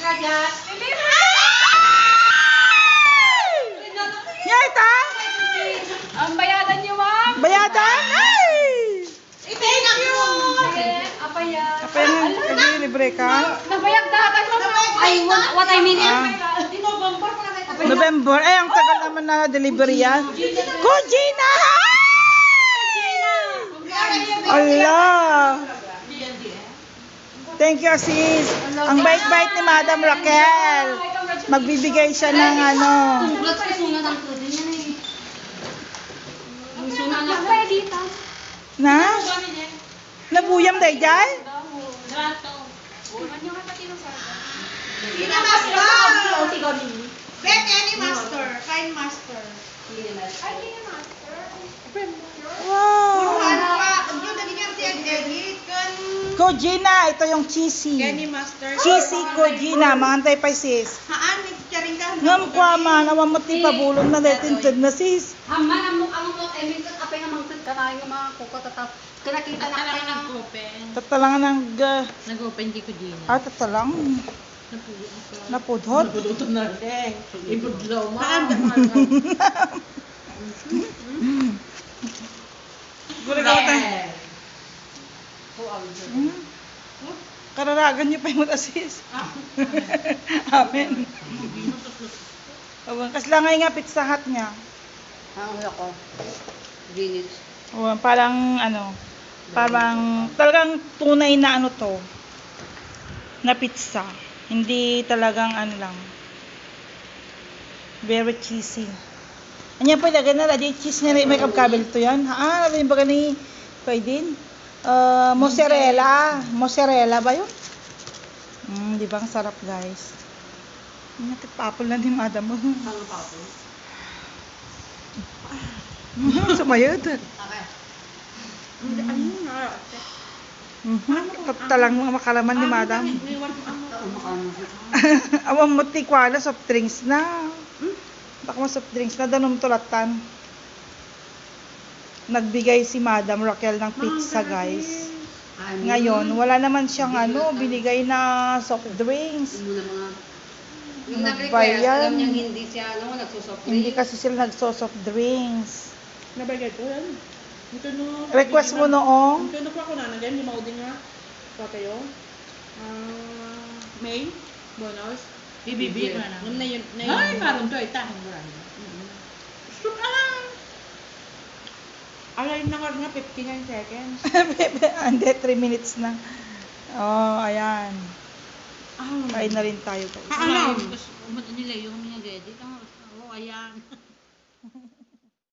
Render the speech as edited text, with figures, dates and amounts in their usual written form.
Nyata? Ang bayadan niyo, ma'am. Bayadan? Ay! Thank you. Apa yan? Apa yan? Kagi, libre ka? Nabayag dapat mo. Ay, what I mean is, November. Eh, ang tagal naman na delivery yan. Kujina! Allah! Thank you, sis. Ang bait-bait ni Madam Raquel. Magbibigay siya ng ano. Na? Nabuyam day jay? Wow! Kojina, ito yung cheesy. Cheesy Kojina, maantay pa sis. Ngam kwa man, awam mo ti pabulong na dahil tinted na sis. Haman ang mga emin ko apay nga mangtid kanaing nga mga kuko tataw. Kinakita na apay nga Tatalangan ng Nag-open di ko din. tatalang. Napudhot. Napuluto na rin. Ibudlaw mo. Guragaw tayo. Kararagan niyo pa yung sis. Amen. Kasi lang nga pizza hut niya. Ang loko. Greenwich. Parang parang talagang tunay na to, na pizza. Hindi talagang lang. Very cheesy. Anya pa ilagay na di cheese na may kabkabel to yan. Ano ba gani pwede? Mozzarella ba yun? Di ba ang sarap, guys? Natipapol na ni madam mo. Ang papo. Sumayod. Okay. Talang mga makalaman ni madam. Awang mo tikwala, soft drinks na. Baka mo soft drinks na, danom tulatan. Nagbigay si Madam Raquel ng pizza, guys. Ngayon, wala naman siyang binigay na soft drinks. Yung nag-request, Nagbayan. alam niyang hindi siya, nagsusoft Hindi kasi sila nagso-soft drinks. Nabagay ko yan. Ito no. Request mo noong? Ito no po ako na nandiyan. Yung mauding nga. Pa kayo. May. Bonus. Bibibi na. Nung na yun. Ay, parang to, itahang mo rin. Stop alam. Alay na nga 59 seconds. Hindi, 3 minutes na. Oh, ayan. Kain na rin tayo, guys. Alam. Gusto nila yung mga gadget. Oh, ayan.